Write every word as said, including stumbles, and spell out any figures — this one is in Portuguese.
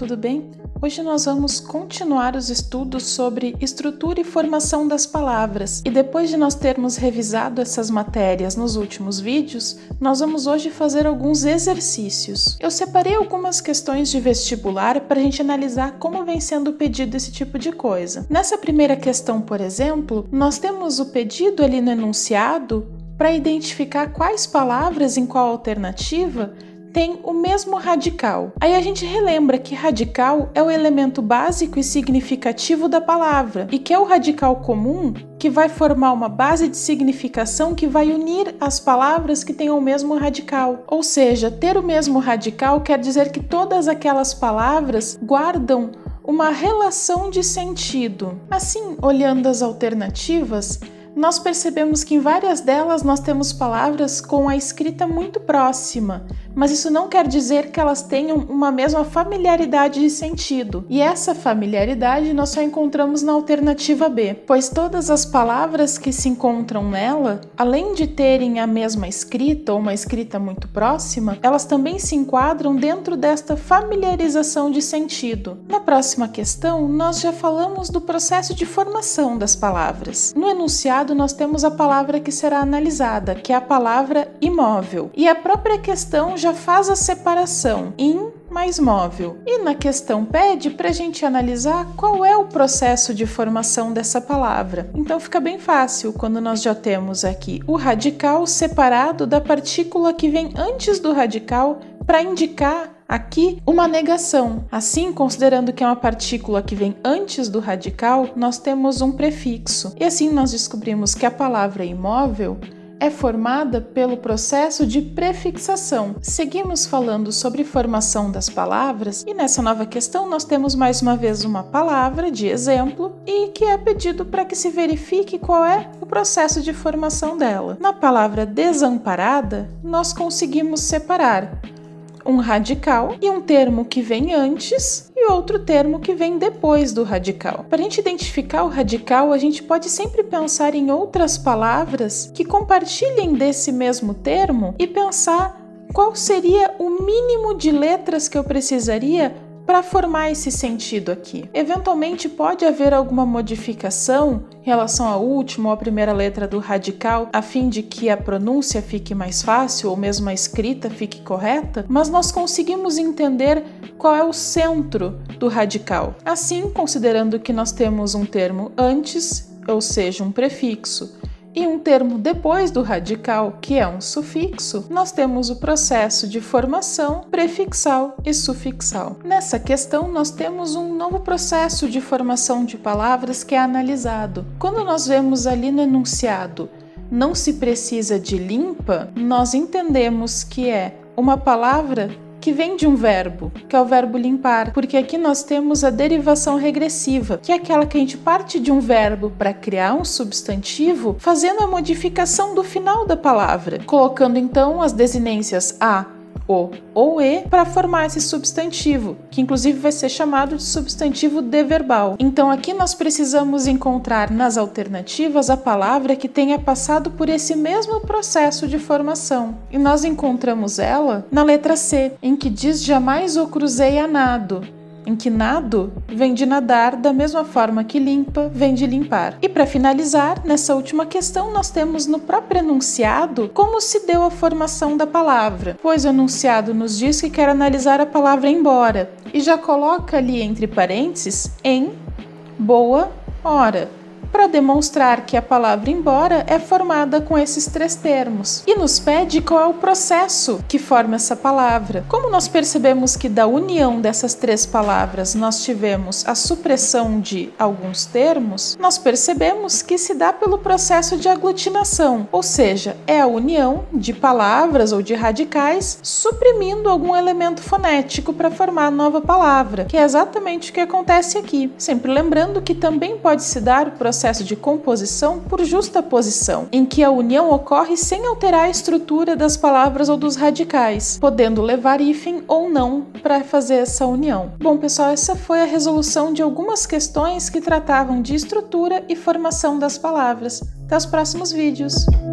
tudo bem? Hoje nós vamos continuar os estudos sobre estrutura e formação das palavras. E depois de nós termos revisado essas matérias nos últimos vídeos, nós vamos hoje fazer alguns exercícios. Eu separei algumas questões de vestibular para a gente analisar como vem sendo pedido esse tipo de coisa. Nessa primeira questão, por exemplo, nós temos o pedido ali no enunciado para identificar quais palavras em qual alternativa tem o mesmo radical. Aí a gente relembra que radical é o elemento básico e significativo da palavra e que é o radical comum que vai formar uma base de significação que vai unir as palavras que tenham o mesmo radical. Ou seja, ter o mesmo radical quer dizer que todas aquelas palavras guardam uma relação de sentido. Assim, olhando as alternativas, nós percebemos que em várias delas nós temos palavras com a escrita muito próxima, mas isso não quer dizer que elas tenham uma mesma familiaridade de sentido. E essa familiaridade nós só encontramos na alternativa B, pois todas as palavras que se encontram nela, além de terem a mesma escrita ou uma escrita muito próxima, elas também se enquadram dentro desta familiarização de sentido. Na próxima questão, nós já falamos do processo de formação das palavras. No enunciado, nós temos a palavra que será analisada, que é a palavra imóvel. E a própria questão já faz a separação in mais móvel. E na questão pede para a gente analisar qual é o processo de formação dessa palavra. Então fica bem fácil quando nós já temos aqui o radical separado da partícula que vem antes do radical para indicar aqui uma negação. Assim, considerando que é uma partícula que vem antes do radical, nós temos um prefixo. E assim nós descobrimos que a palavra imóvel é formada pelo processo de prefixação. Seguimos falando sobre formação das palavras e nessa nova questão nós temos mais uma vez uma palavra de exemplo e que é pedido para que se verifique qual é o processo de formação dela. Na palavra desamparada, nós conseguimos separar um radical e um termo que vem antes e outro termo que vem depois do radical. Para a gente identificar o radical, a gente pode sempre pensar em outras palavras que compartilhem desse mesmo termo e pensar qual seria o mínimo de letras que eu precisaria para formar esse sentido aqui. Eventualmente pode haver alguma modificação em relação à última ou à primeira letra do radical, a fim de que a pronúncia fique mais fácil ou mesmo a escrita fique correta, mas nós conseguimos entender qual é o centro do radical. Assim, considerando que nós temos um termo antes, ou seja, um prefixo, e um termo depois do radical, que é um sufixo, nós temos o processo de formação prefixal e sufixal. Nessa questão, nós temos um novo processo de formação de palavras que é analisado. Quando nós vemos ali no enunciado não se precisa de limpa, nós entendemos que é uma palavra que vem de um verbo, que é o verbo limpar, porque aqui nós temos a derivação regressiva, que é aquela que a gente parte de um verbo para criar um substantivo, fazendo a modificação do final da palavra, colocando então as desinências a, o ou e para formar esse substantivo, que inclusive vai ser chamado de substantivo deverbal. Então aqui nós precisamos encontrar nas alternativas a palavra que tenha passado por esse mesmo processo de formação. E nós encontramos ela na letra C, em que diz jamais o cruzei a nado, em que nado vem de nadar da mesma forma que limpa vem de limpar. E para finalizar, nessa última questão nós temos no próprio enunciado como se deu a formação da palavra, pois o enunciado nos diz que quer analisar a palavra embora e já coloca ali entre parênteses em boa hora, para demonstrar que a palavra embora é formada com esses três termos. E nos pede qual é o processo que forma essa palavra. Como nós percebemos que da união dessas três palavras nós tivemos a supressão de alguns termos, nós percebemos que se dá pelo processo de aglutinação, ou seja, é a união de palavras ou de radicais suprimindo algum elemento fonético para formar a nova palavra, que é exatamente o que acontece aqui. Sempre lembrando que também pode se dar o processo processo de composição por justaposição, em que a união ocorre sem alterar a estrutura das palavras ou dos radicais, podendo levar hífen ou não para fazer essa união. Bom, pessoal, essa foi a resolução de algumas questões que tratavam de estrutura e formação das palavras. Até os próximos vídeos!